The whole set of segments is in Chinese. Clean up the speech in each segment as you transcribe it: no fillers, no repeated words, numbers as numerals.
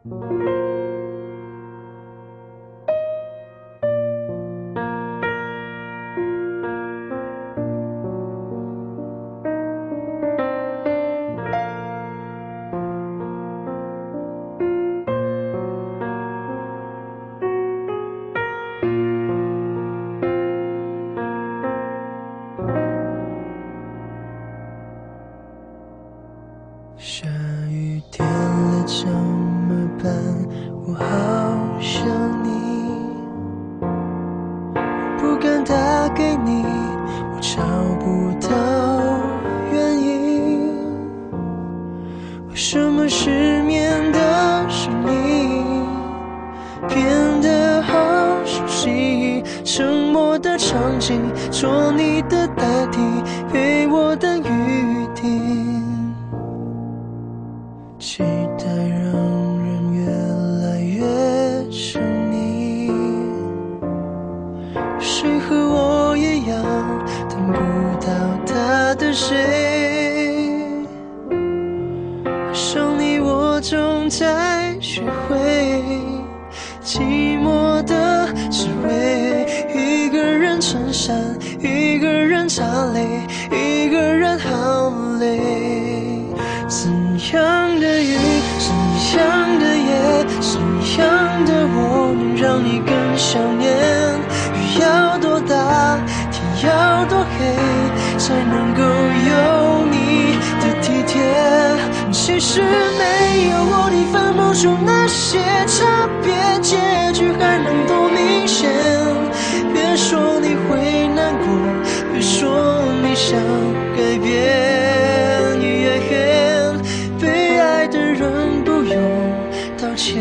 下雨天了怎么办？我好想你，不敢打给你，我找不到原因。为什么失眠的声音变得好熟悉？沉默的场景，做你的代替，陪我等雨停。期待让人越来越沉溺，谁和我一样等不到他的谁？爱上你我总在学会寂寞的滋味，一个人撑伞，一个人擦泪，一个人好累。怎样的雨，怎样的夜，怎样的我能让你更想念？雨要多大，天要多黑，才能够有你的体贴？其实没有我，你分不出那些差别，结局还能多明显？别说你会难过，别说你想改变。被爱的人不用道歉。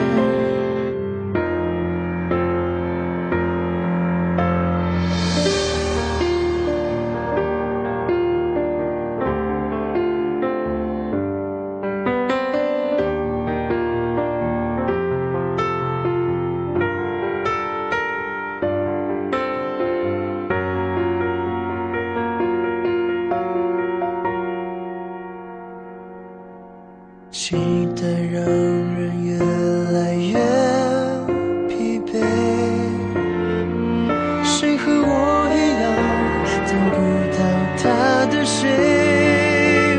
期待让人越来越疲惫，谁和我一样等不到他的谁？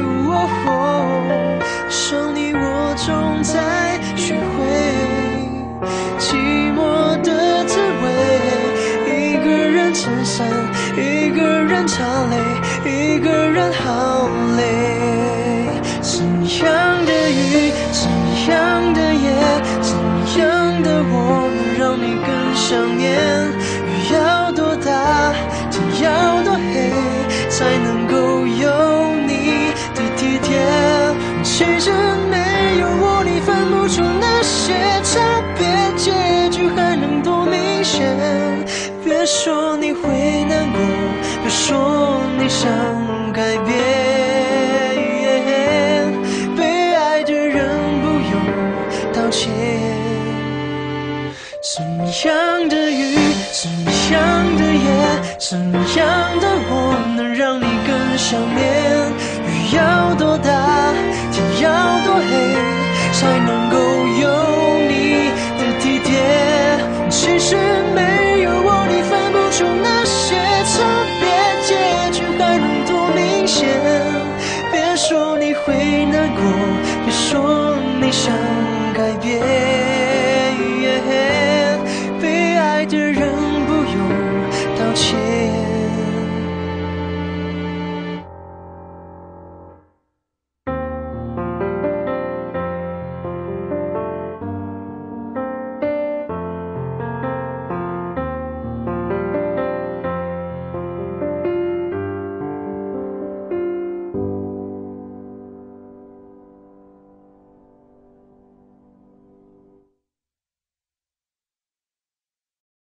想你我总在学会寂寞的滋味，一个人撑伞，一个人擦泪，一个人好累。怎样的雨，怎样的夜，怎样的我能让你更想念？雨要多大，天要多黑，才能够有你的体贴？其实没有我，你分不出那些差别，结局还能多明显？别说你会难过，别说你想改变。怎样的雨，怎样的夜，怎样的我能让你更想念？雨要多大，天要多黑，才能够有你的体贴？其实没有我，你分不出那些差别，结局还能多明显？别说你会难过，别说你想改变。被爱的人